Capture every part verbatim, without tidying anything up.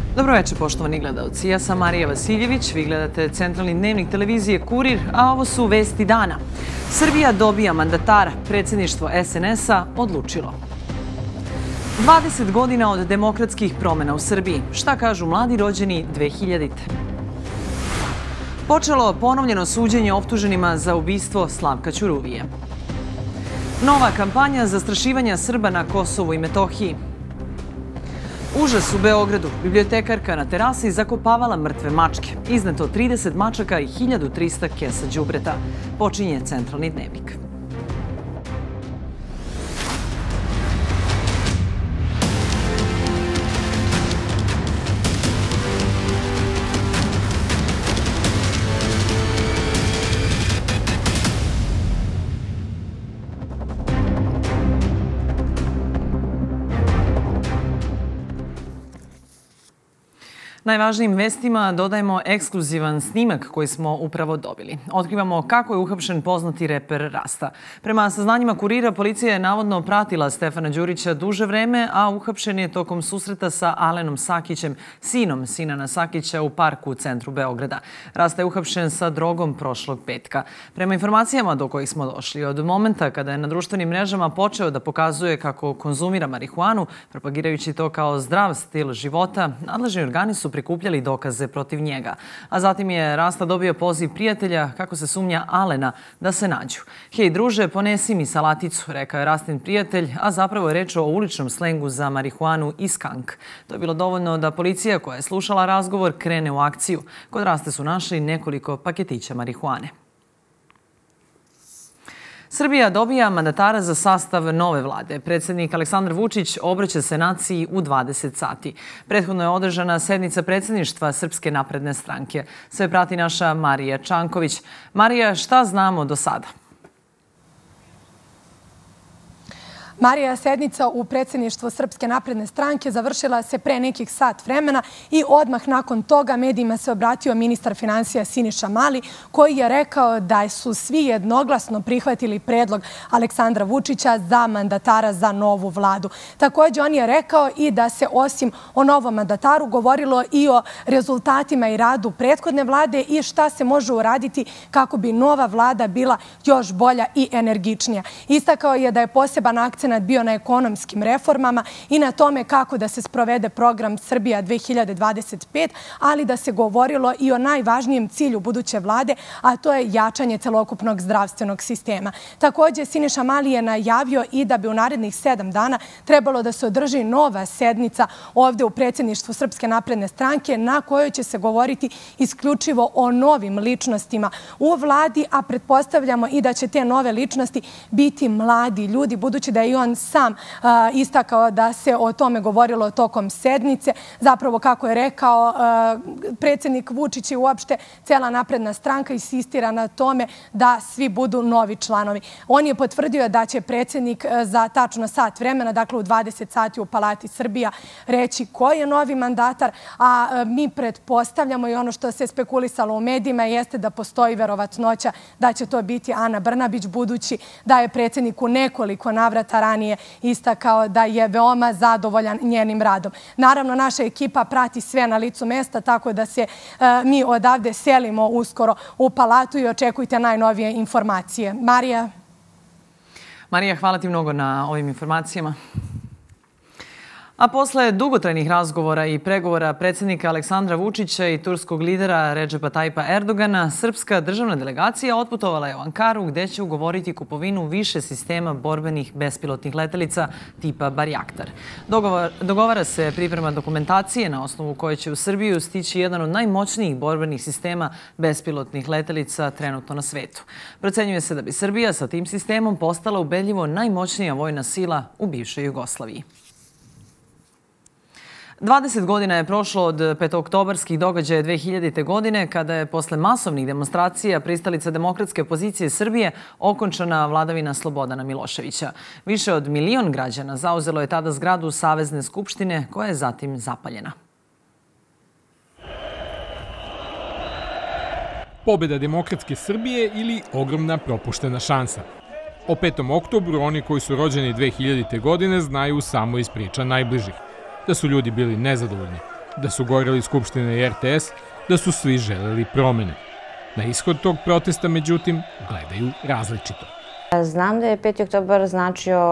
Dobroveče, poštovani gledalci. Ja sam Marija Vasiljević, vi gledate centralni dnevnik televizije Kurir, a ovo su vesti dana. Srbija dobija mandatara, predsjedništvo S N S-a odlučilo. dvadeset godina od demokratskih promjena u Srbiji. Šta kažu mladi rođeni dve hiljadite? Počelo ponovljeno suđenje optuženima za ubistvo Slavka Ćuruvije. Nova kampanja zastrašivanja Srba na Kosovu i Metohiji. Užas u Beogradu. Bibliotekarka na terasi zakopavala mrtve mačke. Izneto trideset mačaka i hiljadu trista kesa đubreta. Počinje centralni dnevnik. Najvažnijim vestima dodajemo ekskluzivan snimak koji smo upravo dobili. Otkrivamo kako je uhapšen poznati reper Rasta. Prema saznanjima Kurira, policija je navodno pratila Stefana Đurića duže vreme, a uhapšen je tokom susreta sa Alenom Sakićem, sinom Sinana Sakića, u parku u centru Beograda. Rasta je uhapšen sa drogom prošlog petka. Prema informacijama do kojih smo došli, od momenta kada je na društvenim mrežama počeo da pokazuje kako konzumira marihuanu, propagirajući to kao zdrav stil života, nadležni organi su prikupljali dokaze protiv njega. A zatim je Rasta dobio poziv prijatelja, kako se sumnja Alena, da se nađu. Hej druže, ponesi mi salaticu, rekao je Rastin prijatelj, a zapravo je reč o uličnom slengu za marihuanu i skank. To je bilo dovoljno da policija koja je slušala razgovor krene u akciju. Kod Raste su našli nekoliko paketića marihuane. Srbija dobija mandatara za sastav nove vlade. Predsjednik Aleksandar Vučić obraća se naciji u dvadeset sati. Prethodno je održana sednica predsjedništva Srpske napredne stranke. Sve prati naša Marija Čanković. Marija, šta znamo do sada? Marija, sednica u predsjedništvu Srpske napredne stranke završila se pre nekih sat vremena i odmah nakon toga medijima se obratio ministar finansija Siniša Mali, koji je rekao da su svi jednoglasno prihvatili predlog Aleksandra Vučića za mandatara za novu vladu. Također on je rekao i da se osim o novom mandataru govorilo i o rezultatima i radu prethodne vlade i šta se može uraditi kako bi nova vlada bila još bolja i energičnija. Istakao je da je poseban akcent bio na ekonomskim reformama i na tome kako da se sprovede program Srbija dve hiljade dvadeset pet, ali da se govorilo i o najvažnijem cilju buduće vlade, a to je jačanje celokupnog zdravstvenog sistema. Također, Siniša Mali je najavio i da bi u narednih sedam dana trebalo da se održi nova sednica ovdje u predsjedništvu Srpske napredne stranke na kojoj će se govoriti isključivo o novim ličnostima u vladi, a pretpostavljamo i da će te nove ličnosti biti mladi ljudi, budući da je on sam istakao da se o tome govorilo tokom sednice. Zapravo, kako je rekao, predsjednik Vučić i uopšte cela napredna stranka insistira na tome da svi budu novi članovi. On je potvrdio da će predsjednik za tačno sat vremena, dakle u dvadeset sati u Palati Srbija, reći ko je novi mandatar, a mi pretpostavljamo i ono što se spekulisalo u medijima jeste da postoji verovatnoća da će to biti Ana Brnabić, budući da je predsjednik u nekoliko navrata ranije istakao da je veoma zadovoljan njenim radom. Naravno, naša ekipa prati sve na licu mesta, tako da se mi odavde selimo uskoro u Palatu i očekujte najnovije informacije. Marija? Marija, hvala ti mnogo na ovim informacijama. A posle dugotrajnih razgovora i pregovora predsjednika Aleksandra Vučića i turskog lidera Redžepa Tajipa Erdogana, srpska državna delegacija otputovala je u Ankaru gdje će ugovoriti kupovinu više sistema borbenih bespilotnih letelica tipa Barjaktar. Dogovara se priprema dokumentacije na osnovu koje će u Srbiju stići jedan od najmoćnijih borbenih sistema bespilotnih letelica trenutno na svetu. Procenjuje se da bi Srbija sa tim sistemom postala ubedljivo najmoćnija vojna sila u bivšoj Jugoslaviji. dvadeset godina je prošlo od petooktobarskih događaja dve hiljadite. godine, kada je posle masovnih demonstracija pristalica demokratske opozicije Srbije okončana vladavina Slobodana Miloševića. Više od milion građana zauzelo je tada zgradu Savezne skupštine, koja je zatim zapaljena. Pobjeda demokratske Srbije ili ogromna propuštena šansa? O petom oktobru oni koji su rođeni dve hiljadite. godine znaju samo iz priča najbližih. Da su ljudi bili nezadovoljni, da su goreli Skupština i R T S, da su svi želeli promene. Na ishod tog protesta, međutim, gledaju različito. Znam da je peti oktobar značio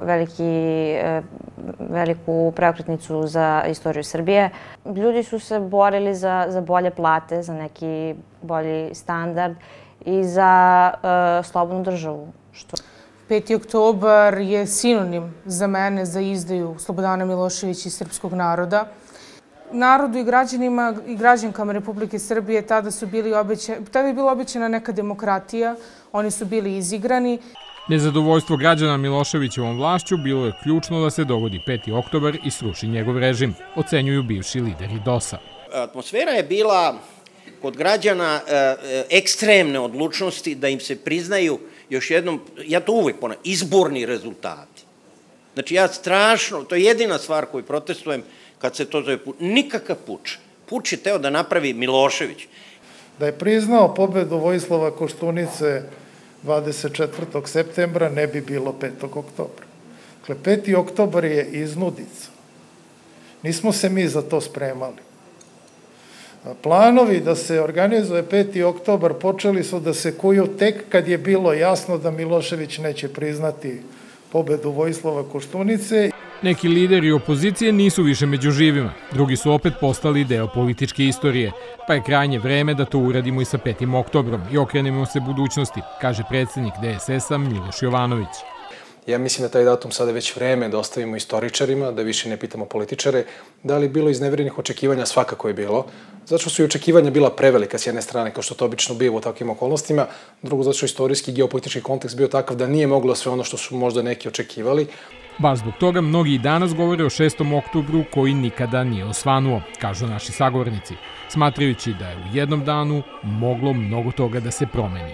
veliku preokretnicu za istoriju Srbije. Ljudi su se borili za bolje plate, za neki bolji standard i za slobodnu državu. peti oktobar je sinonim za mene za izdaju Slobodana Miloševića i srpskog naroda. Narodu i građanima i građankama Republike Srbije tada su bili obećani, tada je bila obećana neka demokratija, oni su bili izigrani. Nezadovoljstvo građana Miloševićevom vlašću bilo je ključno da se dogodi peti oktobar i sruši njegov režim, ocenjuju bivši lideri D O S-a. Atmosfera je bila kod građana ekstremne odlučnosti da im se priznaju, još jednom, ja to uvek ponavljam, izborni rezultati. Znači ja strašno, to je jedina stvar koju protestujem kad se to zove puč. Nikakav puč. Puč je teo da napravi Milošević. Da je priznao pobedu Vojislava Koštunice dvadeset četvrtog septembra ne bi bilo petog oktobra. Dakle, peti oktobar je iznudica. Nismo se mi za to spremali. Planovi da se organizuje peti oktobar počeli su da se kuju tek kad je bilo jasno da Milošević neće priznati pobedu Vojislava Koštunice. Neki lideri opozicije nisu više među živima, drugi su opet postali deo političke istorije, pa je krajnje vreme da to uradimo i sa petim oktobrom i okrenemo se budućnosti, kaže predsjednik D S S-a Miloš Jovanović. Ja mislim da taj datum sada je već vreme da ostavimo istoričarima, da više ne pitamo političare. Da li je bilo izneverenih očekivanja? Svakako je bilo. Zato što su i očekivanja bila prevelika s jedne strane, kao što to obično biva u takvim okolnostima. Drugo, zato što istorijski i geopolitički kontekst bio takav da nije moglo sve ono što su možda neki očekivali. Baš zbog toga mnogi i danas govore o šestom oktobru koji nikada nije osvanuo, kažu naši sagovornici, smatrajući da je u jednom danu moglo mnogo toga da se promeni.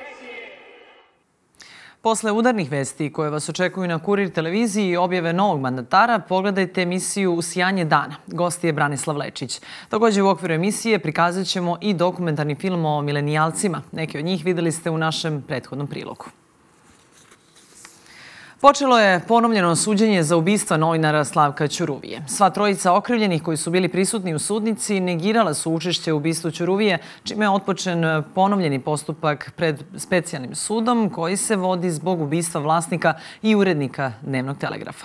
Posle udarnih vesti koje vas očekuju na Kurir televiziji i objave novog mandatara, pogledajte emisiju Sjanje dana. Gost je Branislav Lečić. Također u okviru emisije prikazat ćemo i dokumentarni film o milenijalcima. Neki od njih videli ste u našem prethodnom prilogu. Počelo je ponovljeno suđenje za ubistva novinara Slavka Ćuruvije. Sva trojica okrivljenih koji su bili prisutni u sudnici negirala su učešće u ubistvu Ćuruvije, čime je otpočen ponovljeni postupak pred specijalnim sudom koji se vodi zbog ubistva vlasnika i urednika Dnevnog telegrafa.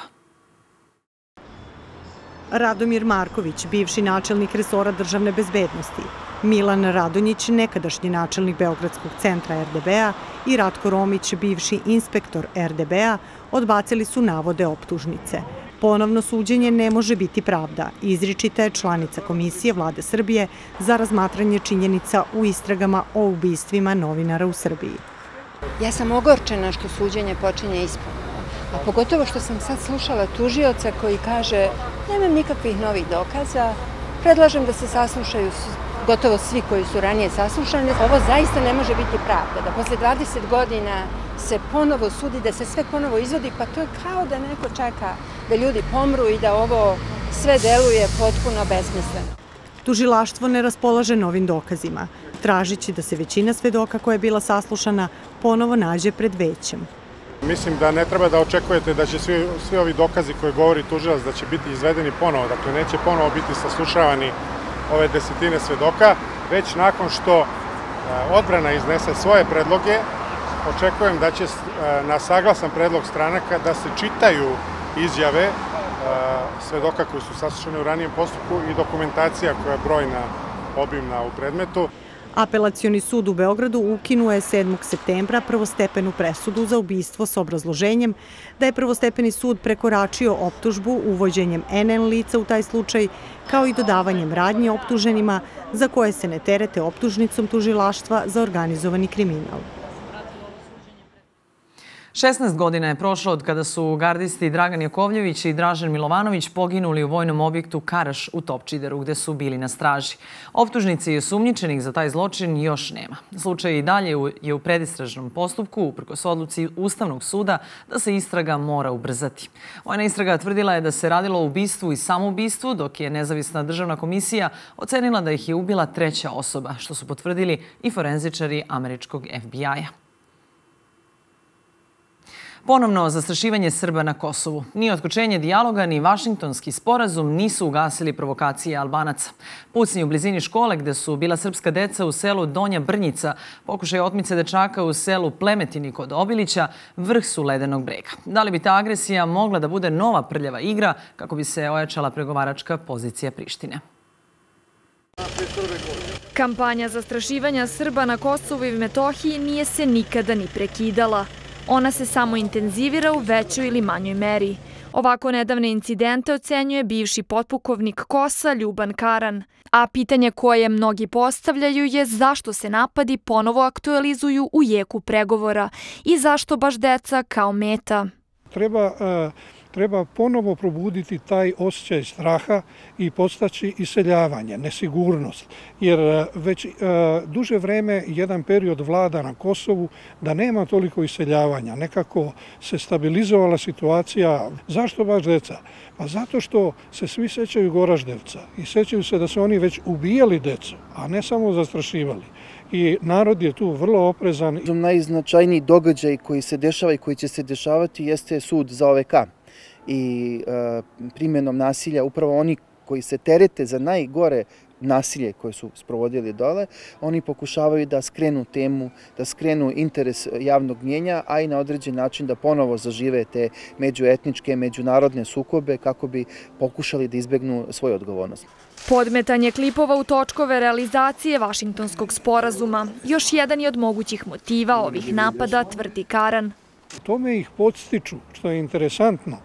Radomir Marković, bivši načelnik resora državne bezbednosti, Milan Radonjić, nekadašnji načelnik Beogradskog centra R D B-a i Ratko Romić, bivši inspektor R D B-a, odbacili su navode optužnice. Ponovno suđenje ne može biti pravda, izričita je članica Komisije Vlade Srbije za razmatranje činjenica u istragama o ubistvima novinara u Srbiji. Ja sam ogorčena što suđenje počinje isponovno, a pogotovo što sam sad slušala tužioca koji kaže nemam nikakvih novih dokaza, predlažem da se saslušaju gotovo svi koji su ranije saslušani. Ovo zaista ne može biti pravda, da posle dvadeset godina se ponovo sudi, da se sve ponovo izvodi, pa to je kao da neko čeka da ljudi pomru i da ovo sve deluje potpuno besmisleno. Tužilaštvo ne raspolaže novim dokazima, tražići da se većina svedoka koja je bila saslušana ponovo nađe pred većem. Mislim da ne treba da očekujete da će svi, svi ovi dokazi koje govori tužilac da će biti izvedeni ponovo, dakle neće ponovo biti saslušavani ove desetine svedoka, već nakon što odbrana iznese svoje predloge, očekujem da će na saglasan predlog stranaka da se čitaju izjave svedoka koji su saslušani u ranijem postupku i dokumentacija koja je brojna, obimna u predmetu. Apelacioni sud u Beogradu ukinuo je sedmog septembra prvostepenu presudu za ubistvo s obrazloženjem da je prvostepeni sud prekoračio optužbu uvođenjem N N lica u taj slučaj, kao i dodavanjem radnje optuženima za koje se ne terete optužnicom tužilaštva za organizovani kriminal. šesnaest godina je prošlo od kada su gardisti Dragan Jakovljević i Dražen Milovanović poginuli u vojnom objektu Karaš u Topčideru, gde su bili na straži. Optužnici i osumnjičenih za taj zločin još nema. Slučaj i dalje je u predistražnom postupku, uprkos odluci Ustavnog suda da se istraga mora ubrzati. Vojna istraga tvrdila je da se radilo o ubistvu i samoubistvu, dok je nezavisna državna komisija ocenila da ih je ubila treća osoba, što su potvrdili i forenzičari američkog F B I-a. Ponovno zastrašivanje Srba na Kosovu. Ni otkočenje dijaloga, ni Vašingtonski sporazum nisu ugasili provokacije Albanaca. Pucnji u blizini škole gde su bila srpska deca u selu Donja Brnjica, pokušaj otmice dečaka u selu Plemetini kod Obilića, vrh su ledenog brega. Da li bi ta agresija mogla da bude nova prljava igra kako bi se ojačala pregovaračka pozicija Prištine? Kampanja zastrašivanja Srba na Kosovu i Metohiji nije se nikada ni prekidala. Ona se samo intenzivira u većoj ili manjoj meri. Ovako nedavne incidente ocenjuje bivši potpukovnik KOS-a Ljuban Karan. A pitanje koje mnogi postavljaju je zašto se napadi ponovo aktualizuju u jeku pregovora i zašto baš deca kao meta. Treba... Treba ponovo probuditi taj osjećaj straha i podstaći iseljavanje, nesigurnost. Jer već duže vreme jedan period vlada na Kosovu da nema toliko iseljavanja. Nekako se stabilizovala situacija. Zašto baš deca? Pa zato što se svi sećaju Goraždevca i sećaju se da su oni već ubijali decu, a ne samo zastrašivali. I narod je tu vrlo oprezan. Najznačajniji događaj koji se dešava i koji će se dešavati jeste sud za O V K. I primjenom nasilja, upravo oni koji se terete za najgore nasilje koje su sprovodili dole, oni pokušavaju da skrenu temu, da skrenu interes javnog mnjenja, a i na određen način da ponovo zažive te međuetničke, međunarodne sukobe kako bi pokušali da izbegnu svoju odgovornost. Podmetanje klipova u točkove realizacije Vašingtonskog sporazuma još jedan je od mogućih motiva ovih napada, tvrdi Karan. Tome ih podstiču, što je interesantno,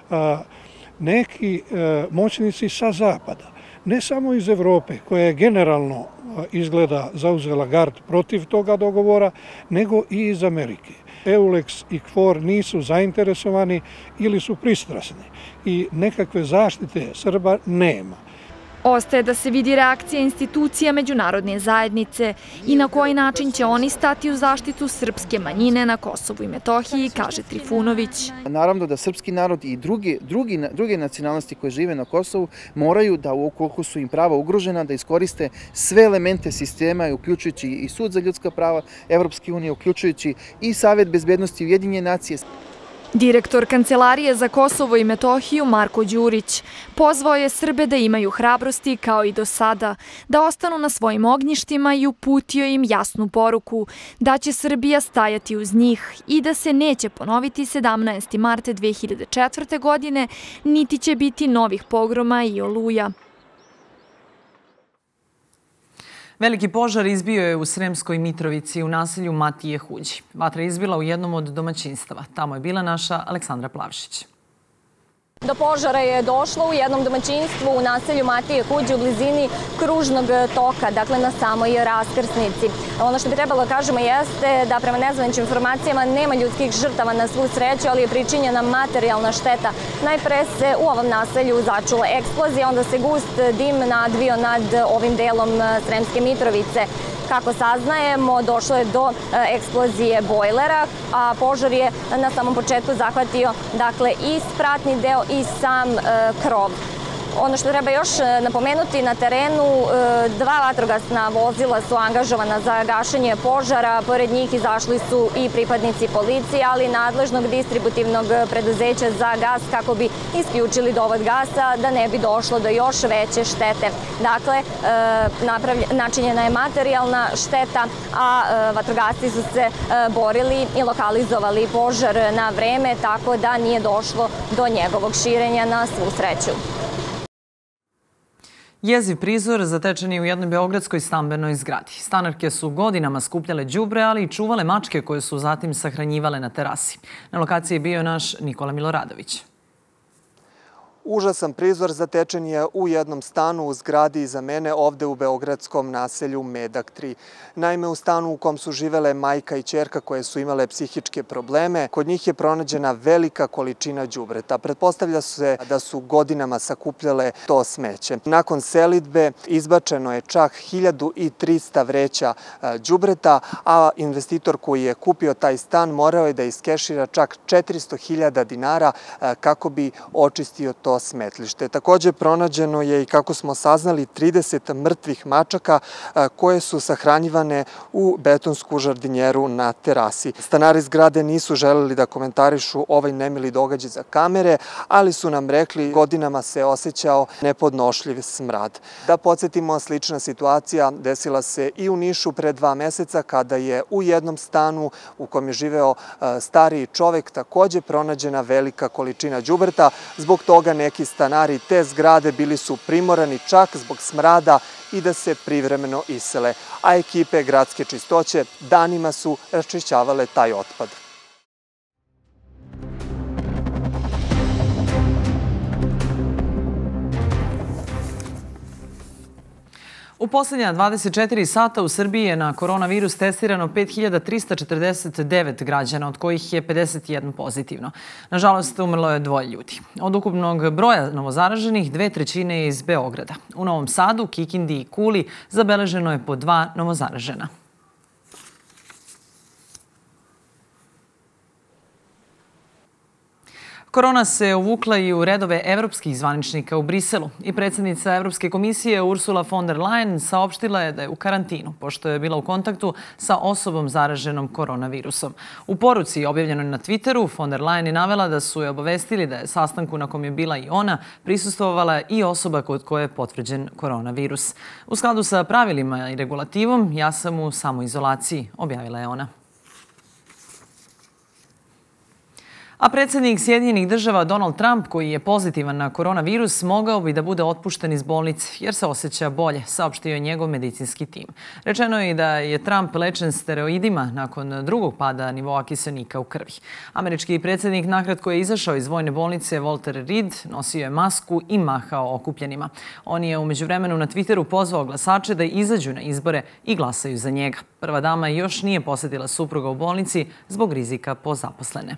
neki moćnici sa zapada, ne samo iz Evrope, koja je generalno izgleda zauzela gard protiv toga dogovora, nego i iz Amerike. Eulex i KFOR nisu zainteresovani ili su pristrasni i nekakve zaštite Srba nema. Ostaje da se vidi reakcija institucija međunarodne zajednice i na koji način će oni stati u zaštitu srpske manjine na Kosovu i Metohiji, kaže Trifunović. Naravno da srpski narod i drugi, drugi, druge nacionalnosti koje žive na Kosovu moraju da, ukoliko su im prava ugrožena, da iskoriste sve elemente sistema, uključujući i Sud za ljudska prava Evropske unije, uključujući i Savet bezbednosti Ujedinjene nacije. Direktor Kancelarije za Kosovo i Metohiju Marko Đurić pozvao je Srbe da imaju hrabrosti kao i do sada, da ostanu na svojim ognjištima i uputio im jasnu poruku da će Srbija stajati uz njih i da se neće ponoviti sedamnaestog marta dve hiljade četvrte. godine, niti će biti novih pogroma i oluja. Veliki požar izbio je u Sremskoj Mitrovici u naselju Matije Huđi. Vatra je izbila u jednom od domaćinstava. Tamo je bila naša Aleksandra Plavšić. Do požara je došlo u jednom domaćinstvu u naselju Matije Huđi u blizini kružnog toka, dakle na samoj raskrsnici. Ono što bi trebalo da kažemo jeste da prema nezvaničnim informacijama nema ljudskih žrtava na svu sreću, ali je pričinjena materijalna šteta. Najpre se u ovom naselju začula eksplozija, onda se gust dim nadvio nad ovim delom Sremske Mitrovice. Kako saznajemo, došlo je do eksplozije bojlera, a požar je na samom početku zahvatio dakle, i spratni deo i sam krov. Ono što treba još napomenuti, na terenu dva vatrogasna vozila su angažovana za gašenje požara. Pored njih izašli su i pripadnici policije, ali i nadležnog distributivnog preduzeća za gas kako bi isključili dovod gasa da ne bi došlo do još veće štete. Dakle, načinjena je materijalna šteta, a vatrogasci su se borili i lokalizovali požar na vreme, tako da nije došlo do njegovog širenja na svu sreću. Jeziv prizor zatečen je u jednoj beogradskoj stambenoj zgradi. Stanarke su godinama skupljale đubre, ali i čuvale mačke koje su zatim sahranjivale na terasi. Na lokaciji je bio naš Nikola Miloradović. Užasan prizor zatečen je u jednom stanu u zgradi iza mene ovde u beogradskom naselju Medak tri. Naime, u stanu u kom su živele majka i ćerka koje su imale psihičke probleme, kod njih je pronađena velika količina đubreta. Pretpostavlja se da su godinama sakupljale to smeće. Nakon selidbe izbačeno je čak hiljadu trista vreća đubreta, a investitor koji je kupio taj stan morao je da iskešira čak četiristo hiljada dinara kako bi očistio to to smetlište. Takođe pronađeno je i, kako smo saznali, trideset mrtvih mačaka koje su sahranjivane u betonsku žardinjeru na terasi. Stanari zgrade nisu želeli da komentarišu ovaj nemili događaj za kamere, ali su nam rekli godinama se osjećao nepodnošljiv smrad. Da podsjetimo, slična situacija desila se i u Nišu pre dva meseca kada je u jednom stanu u kom je živeo stariji čovek takođe pronađena velika količina đubreta. Zbog toga neki stanari te zgrade bili su primorani čak zbog smrada i da se privremeno isele, a ekipe gradske čistoće danima su raščišćavale taj otpad. U poslednja dvadeset četiri sata u Srbiji je na koronavirus testirano pet hiljada trista četrdeset devet građana, od kojih je pedeset jedan pozitivno. Nažalost, umrlo je dvoje ljudi. Od ukupnog broja novozaraženih, dve trećine je iz Beograda. U Novom Sadu, Kikindi i Kuli zabeleženo je po dva novozaražena. Korona se uvukla i u redove evropskih zvaničnika u Briselu i predsjednica Evropske komisije Ursula von der Leyen saopštila je da je u karantinu, pošto je bila u kontaktu sa osobom zaraženom koronavirusom. U poruci objavljenoj na Twitteru, von der Leyen je navela da su je obavestili da je sastanku na kom je bila i ona prisustvovala i osoba kod koje je potvrđen koronavirus. U skladu sa pravilima i regulativom, ja sam u samoizolaciji, objavila je ona. A predsjednik Sjedinjenih država Donald Trump, koji je pozitivan na koronavirus, mogao bi da bude otpušten iz bolnice jer se osjeća bolje, saopštio je njegov medicinski tim. Rečeno je i da je Trump lečen steroidima nakon drugog pada nivoa kiseonika u krvi. Američki predsjednik nakratko je izašao iz vojne bolnice Walter Reed, nosio je masku i mahao okupljenima. On je u međuvremenu na Twitteru pozvao glasače da izađu na izbore i glasaju za njega. Prva dama još nije posjetila supruga u bolnici zbog rizika po zaposlene.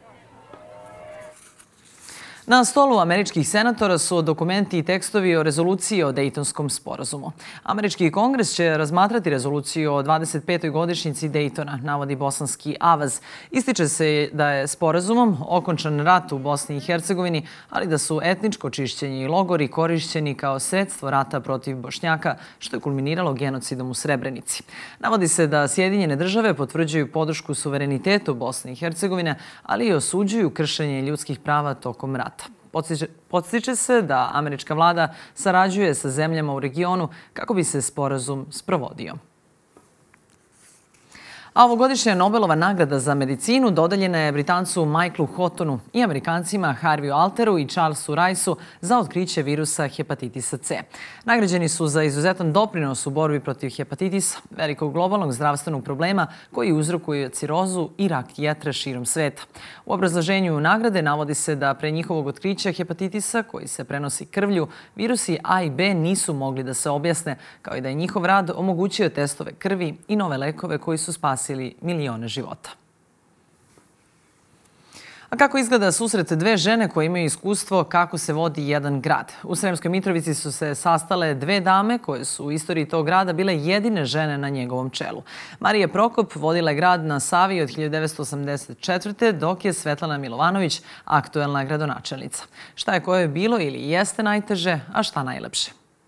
Na stolu američkih senatora su dokumenti i tekstovi o rezoluciji o Dejtonskom sporazumu. Američki kongres će razmatrati rezoluciju o dvadeset petoj godišnjici Dejtona, navodi bosanski Avaz. Ističe se da je sporazumom okončan rat u Bosni i Hercegovini, ali da su etničko čišćenje i logori korišćeni kao sredstvo rata protiv Bošnjaka, što je kulminiralo genocidom u Srebrenici. Navodi se da Sjedinjene države potvrđuju podršku suverenitetu Bosne i Hercegovine, ali i osuđuju kršenje ljudskih prava tokom rata. Podstiče se da američka vlada sarađuje sa zemljama u regionu kako bi se sporazum sprovodio. A ovogodišnja Nobelova nagrada za medicinu dodeljena je Britancu Michaelu Houghtonu i Amerikancima Harveyu Alteru i Charlesu Riceu za otkriće virusa hepatitisa C. Nagrađeni su za izuzetan doprinos u borbi protiv hepatitisa, velikog globalnog zdravstvenog problema koji uzrokuje cirozu i rak jetre širom sveta. U obrazloženju nagrade navodi se da pre njihovog otkrića hepatitisa, koji se prenosi krvlju, virusi A i B nisu mogli da se objasne, kao i da je njihov rad omogućio testove krvi i nove lekove koji su spasili milione života. A kako izgleda susret dve žene koje imaju iskustvo kako se vodi jedan grad? U Sremskoj Mitrovici su se sastale dve dame koje su u istoriji tog grada bile jedine žene na njegovom čelu. Marija Prokop vodila je grad na Savi od hiljadu devetsto osamdeset četvrte. dok je Svetlana Milovanović aktuelna gradonačelnica. Šta je koje bilo ili jeste najteže, a šta najlepše?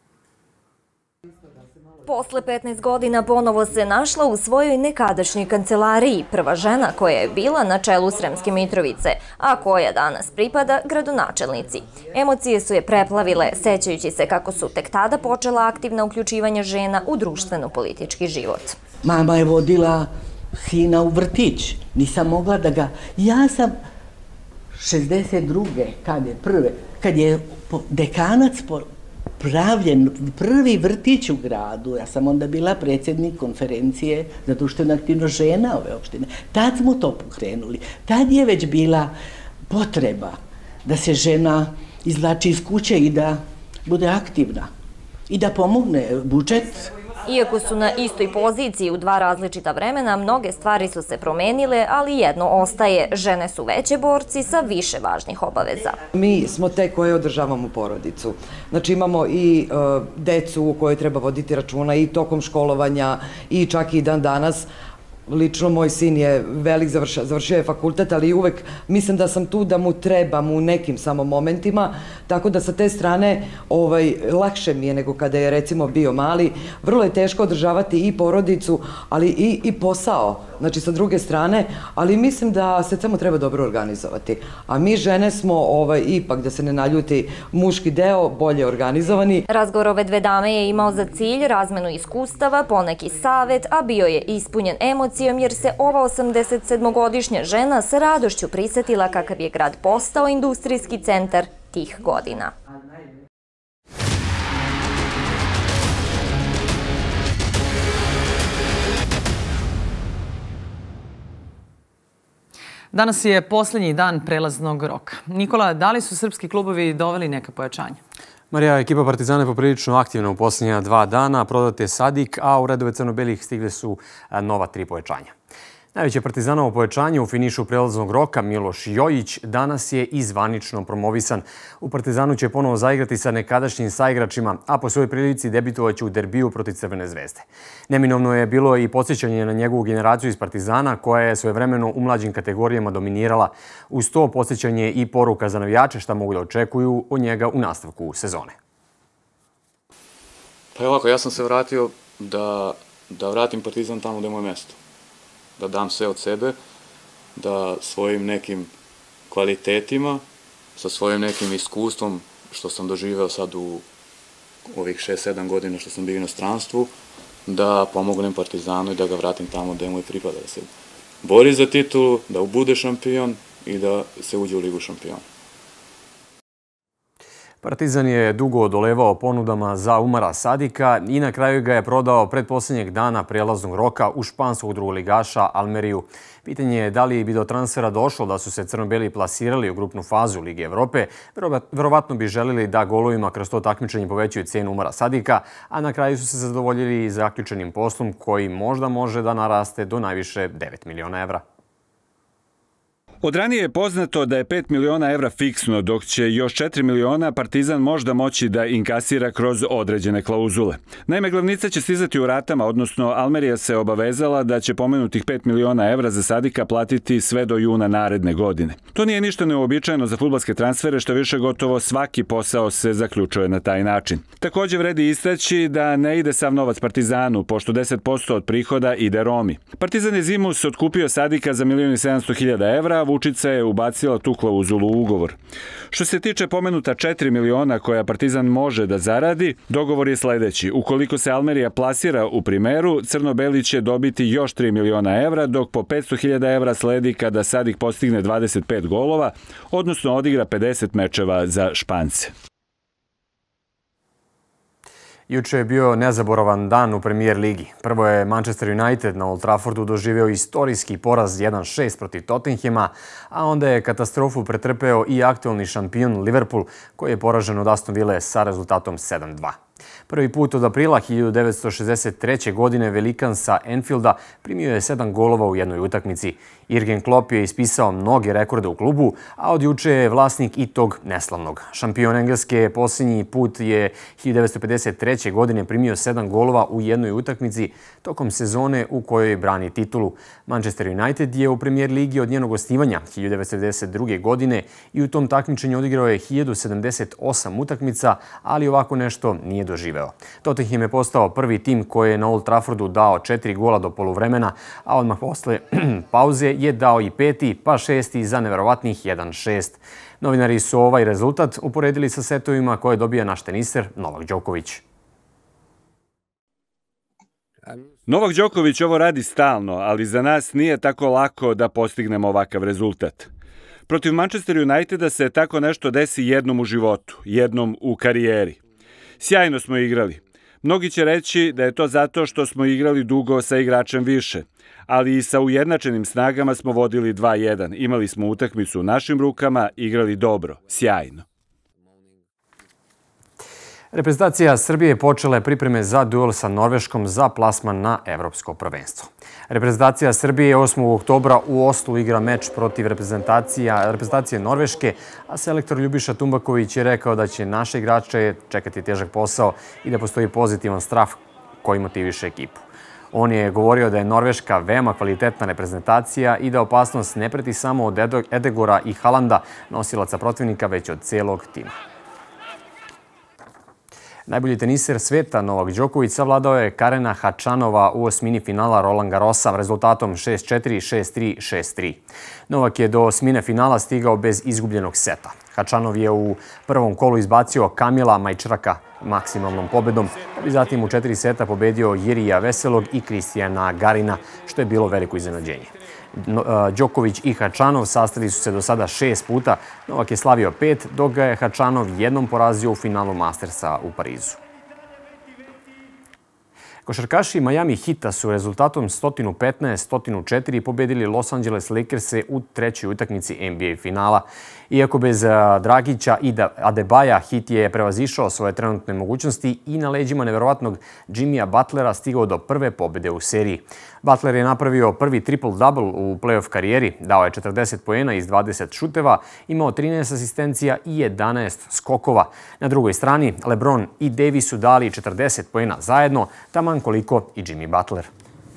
Posle petnaest godina ponovo se našla u svojoj nekadašnjoj kancelariji, prva žena koja je bila na čelu Sremske Mitrovice, a koja danas pripada gradonačelnici. Emocije su je preplavile, sećajući se kako su tek tada počela aktivna uključivanja žena u društveno-politički život. Mama je vodila sina u vrtić, nisam mogla da ga... Ja sam šezdeset druge kad je prve, kad je dekanac pravljen prvi vrtić u gradu. Ja sam onda bila predsjednik konferencije za društveno aktivnost žena ove opštine. Tad smo to pokrenuli. Tad je već bila potreba da se žena izvlači iz kuće i da bude aktivna i da pomogne budžet. Iako su na istoj poziciji u dva različita vremena, mnoge stvari su se promenile, ali jedno ostaje. Žene su veće borci sa više važnih obaveza. Mi smo te koje održavamo porodicu. Znači imamo i decu u kojoj treba voditi računa i tokom školovanja i čak i dan danas. lično moj sin je velik, završio je fakultet, ali uvek mislim da sam tu da mu trebam u nekim samo momentima, tako da sa te strane lakše mi je nego kada je recimo bio mali. Vrlo je teško održavati i porodicu, ali i posao, znači sa druge strane, ali mislim da se samo treba dobro organizovati. A mi žene smo ipak, da se ne naljuti muški deo, bolje organizovani. Razgovor ove dve dame je imao za cilj razmenu iskustava, poneki savet, a bio je ispunjen emocijom jer se ova osamdesetsedmogodišnja žena sa radošću prisetila kakav je grad postao industrijski centar tih godina. Danas je posljednji dan prelaznog roka. Nikola, da li su srpski klubovi doveli neka pojačanja? Marija, ekipa Partizana je poprilično aktivna u posljednja dva dana. Prodat je Sadik, a u redove crno-belih stigli su nova tri pojačanja. Najveće Partizanovo pojačanje u finišu prelaznog roka, Miloš Jojić, danas je i zvanično promovisan. U Partizanu će ponovo zaigrati sa nekadašnjim saigračima, a po svojoj prilici debitovaće u derbiju protiv Crvene zvezde. Neminovno je bilo i podsjećanje na njegovu generaciju iz Partizana, koja je svojevremeno u mlađim kategorijama dominirala. Uz to podsjećanje i poruka za navijače šta mogu da očekuju od njega u nastavku sezone. Pa ovako, ja sam se vratio da vratim Partizan tamo gde je moje mesto. Da dam sve od sebe, da svojim nekim kvalitetima, sa svojim nekim iskustvom što sam doživeo sad u ovih šest sedam godina što sam bio u inostranstvu, da pomognem Partizanu i da ga vratim tamo gde mu je pripada, da se bori za titulu, da bude šampion i da se uđe u Ligu šampiona. Partizan je dugo odolevao ponudama za Umara Sadika i na kraju ga je prodao predposlednjeg dana prijelaznog roka u španskog drugoligaša Almeriju. Pitanje je da li bi do transfera došlo da su se crno-beli plasirali u grupnu fazu Lige Evrope. Verovatno bi želili da golovima kroz to takmičenje povećaju cenu Umara Sadika, a na kraju su se zadovoljili zaključenim poslom koji možda može da naraste do najviše devet miliona evra. Od ranije je poznato da je pet miliona evra fiksno, dok će još četiri miliona Partizan možda moći da inkasira kroz određene klauzule. Naime, glavnica će stizati u ratama, odnosno Almerija se obavezala da će pomenutih pet miliona evra za Sadika platiti sve do juna naredne godine. To nije ništa neuobičajeno za fudbalske transfere, što više gotovo svaki posao se zaključuje na taj način. Također vredi istaći da ne ide sav novac Partizanu, pošto deset posto od prihoda ide Romi. Partizan je zimus otkupio Sadika za milion i sedamsto hiljada evra, Vučica je ubacila tu klauzulu u ugovor. Što se tiče pomenuta četiri miliona koja Partizan može da zaradi, dogovor je sledeći. Ukoliko se Almerija plasira u primeru, crno-beli će dobiti još tri miliona evra, dok po petsto hiljada evra sledi kada Sadik postigne dvadeset pet golova, odnosno odigra pedeset mečeva za Špance. Juče je bio nezaboravan dan u Premier ligi. Prvo je Manchester United na Old Traffordu doživeo istorijski poraz jedan šest protiv Tottenhema, a onda je katastrofu pretrpeo i aktualni šampion Liverpool, koji je poražen od Aston Ville sa rezultatom sedam dva. Prvi put od aprila hiljadu devetsto šezdeset treće. godine velikan sa Anfielda primio je sedam golova u jednoj utakmici. Jürgen Klopp je ispisao mnoge rekorde u klubu, a od juče je vlasnik i tog neslavnog. Šampion Engleske posljednji put je hiljadu devetsto pedeset treće. godine primio sedam golova u jednoj utakmici tokom sezone u kojoj brani titulu. Manchester United je u Premier ligi od njenog osnivanja hiljadu devetsto devedeset druge. godine i u tom takmičenju odigrao je hiljadu sedamdeset osam utakmica, ali ovako nešto nije doživeo. Tottenham je postao prvi tim koji je na Old Traffordu dao četiri gola do poluvremena, a odmah posle pauze je dao i peti, pa šesti za neverovatnih jedan šest. Novinari su ovaj rezultat uporedili sa setovima koje dobija naš teniser Novak Đoković. Novak Đoković ovo radi stalno, ali za nas nije tako lako da postignemo ovakav rezultat. Protiv Manchester Uniteda se tako nešto desi jednom u životu, jednom u karijeri. Sjajno smo igrali. Mnogi će reći da je to zato što smo igrali dugo sa igračem više, ali i sa ujednačenim snagama smo vodili dva jedan. Imali smo utakmicu u našim rukama, igrali dobro, sjajno. Reprezentacija Srbije počela je pripreme za duel sa Norveškom za plasman na evropsko prvenstvo. Reprezentacija Srbije osmog oktobra u Oslu igra meč protiv reprezentacije Norveške, a selektor Ljubiša Tumbaković je rekao da će naše igrače čekati težak posao i da postoji pozitivan strah koji motiviše ekipu. On je govorio da je Norveška veoma kvalitetna reprezentacija i da opasnost ne preti samo od Edegora i Halanda, nosilaca protivnika, već od celog tima. Najbolji teniser sveta Novak Đoković savladao je Karena Hačanova u osmini finala Roland Garrosa rezultatom šest četiri, šest tri, šest tri. Novak je do osmine finala stigao bez izgubljenog seta. Hačanov je u prvom kolu izbacio Kamila Majčraka maksimalnom pobedom, da bi zatim u četiri seta pobedio Jirija Veselog i Kristijana Garina, što je bilo veliko iznenađenje. Đoković i Hačanov sastali su se do sada šest puta, Novak je slavio pet, dok ga je Hačanov jednom porazio u finalu Mastersa u Parizu. Košarkaši Miami Hita su rezultatom sto petnaest sto četiri pobedili Los Angeles Lakers-e u trećoj utakmici N B A finala. Iako bez Dragića i Adebaja, Hit je prevazišao svoje trenutne mogućnosti i na leđima neverovatnog Jimmya Butlera stigao do prve pobede u seriji. Butler je napravio prvi triple-double u play-off karijeri, dao je četrdeset poena iz dvadeset šuteva, imao trinaest asistencija i jedanaest skokova. Na drugoj strani, LeBron i Davis su dali četrdeset poena zajedno, taman koliko i Jimmy Butler.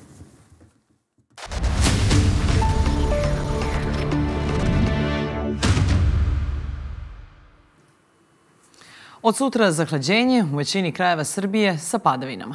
Od sutra zahlađenje u većini krajeva Srbije sa padavinama.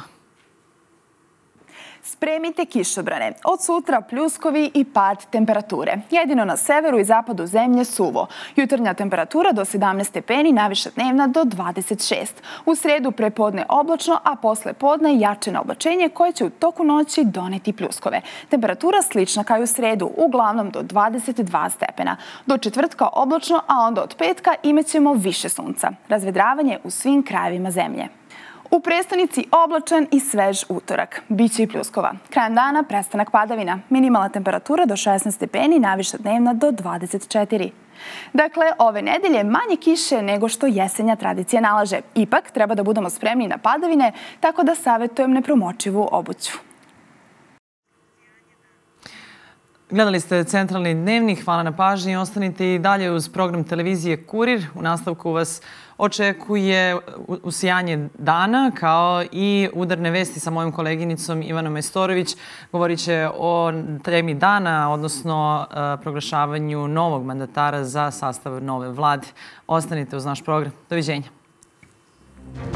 Spremite kišobrane. Od sutra pljuskovi i pad temperature. Jedino na severu i zapadu zemlje suvo. Jutarnja temperatura do sedamnaest stepeni, najviša dnevna do dvadeset šest. U sredu prepodne oblačno, a posle podne jačeno oblačenje koje će u toku noći doneti pljuskove. Temperatura slična kao i u sredu, uglavnom do dvadeset dva stepena. Do četvrtka oblačno, a onda od petka imaćemo više sunca. Razvedravanje u svim krajevima zemlje. U prestonici oblačan i svež utorak. Biće i pljuskova. Krajem dana prestanak padavina. Minimalna temperatura do šesnaest stepeni, najviša dnevna do dvadeset četiri. Dakle, ove nedelje manje kiše nego što jesenja tradicija nalaže. Ipak, treba da budemo spremni na padavine, tako da savjetujem nepromočivu obuću. Gledali ste Centralni dnevnik, hvala na pažnji. Ostanite i dalje uz program televizije Kurir. U nastavku vas očekuje usijanje dana kao i udarne vesti sa mojom koleginicom Ivanom Majstorović. Govorit će o temi dana, odnosno proglašavanju novog mandatara za sastav nove vlade. Ostanite uz naš program. Doviđenja.